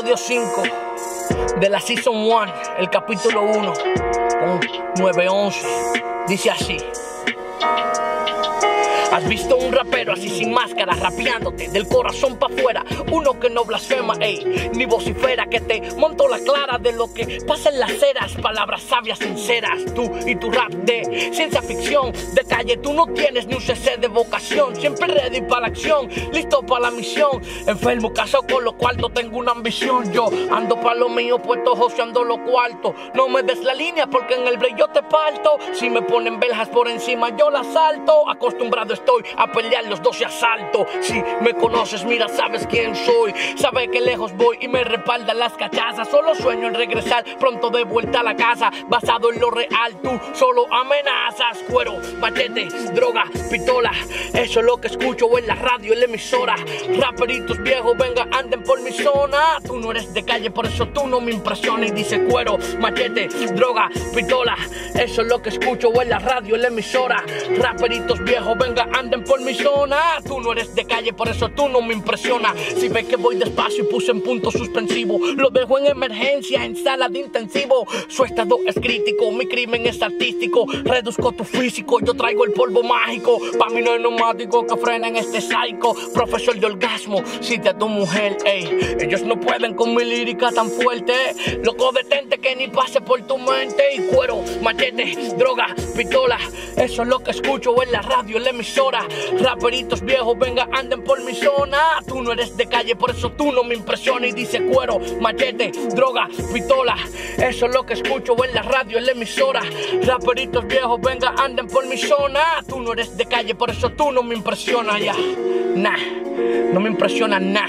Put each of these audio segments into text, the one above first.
episodio 5 de la Season 1, el capítulo 1, con 911. Dice así: ¿has visto un rapero así sin máscara, rapeándote del corazón pa' afuera? Uno que no blasfema, ey, ni vocifera, que te monto la clara de lo que pasa en las ceras. Palabras sabias, sinceras, tú y tu rap de ciencia ficción. De calle tú no tienes ni un cc de vocación. Siempre ready para la acción, listo para la misión. Enfermo, casado con los cuartos, tengo una ambición. Yo ando pa' lo mío, puesto joseando los cuartos. No me des la línea porque en el break yo te parto. Si me ponen verjas por encima yo las salto. Acostumbrado estoy a pelear los 12 asaltos. Si me conoces, mira, sabes quién soy. Sabes que lejos voy y me respaldan las cachazas. Solo sueño en regresar pronto de vuelta a la casa. Basado en lo real, tú solo amenazas. Cuero, machete, droga, pistola. Eso es lo que escucho en la radio, en la emisora. Raperitos viejos, venga, anden por mi zona. Tú no eres de calle, por eso tú no me impresionas. Y dice cuero, machete, droga, pistola. Eso es lo que escucho en la radio, en la emisora. Raperitos viejos, venga, anden por mi zona. Tú no eres de calle, por eso tú no me impresionas. Si ves que voy despacio y puse en punto suspensivo, lo dejo en emergencia, en sala de intensivo. Su estado es crítico, mi crimen es artístico. Reduzco tu físico, yo traigo el polvo mágico. Pa' mí no hay neumático que frenen este psycho. Profesor de orgasmo, cite a tu mujer, ey. Ellos no pueden con mi lírica tan fuerte. Loco, detente que ni pase por tu mente. Y cuero, machete, droga, pistola. Eso es lo que escucho en la radio, en la emisora. Raperitos viejos, venga, anden por mi zona. Tú no eres de calle, por eso tú no me impresionas. Y dice cuero, machete, droga, pistola. Eso es lo que escucho en la radio, en la emisora. Raperitos viejos, venga, anden por mi zona. Tú no eres de calle, por eso tú no me impresionas. Ya, nah, no me impresiona nah.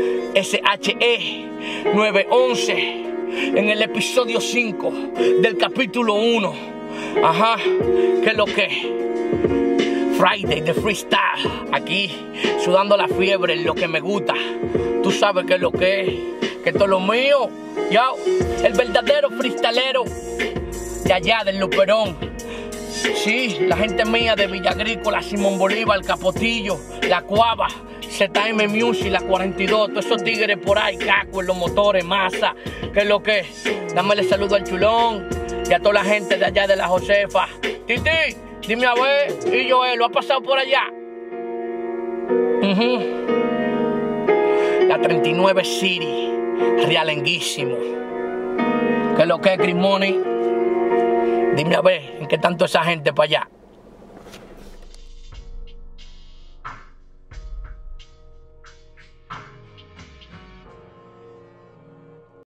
SHE 911 en el episodio 5 del capítulo 1. Ajá, ¿qué es lo que? Friday de freestyle, aquí sudando la fiebre, lo que me gusta. Tú sabes que es lo que es, que todo lo mío. Yo, el verdadero freestalero de allá del Luperón. Sí, la gente mía de Villa Agrícola, Simón Bolívar, Capotillo, La Cuava, ZM Music, La 42, todos esos tigres por ahí, Caco en los motores, Masa, que es lo que es. Dámele saludo al Chulón y a toda la gente de allá de la Josefa. Titi, dime a ver, y Joel, ¿lo ha pasado por allá? La 39 City, realenguísimo. ¿Qué es lo que es, Chris Money? Dime a ver, ¿en qué tanto esa gente para allá?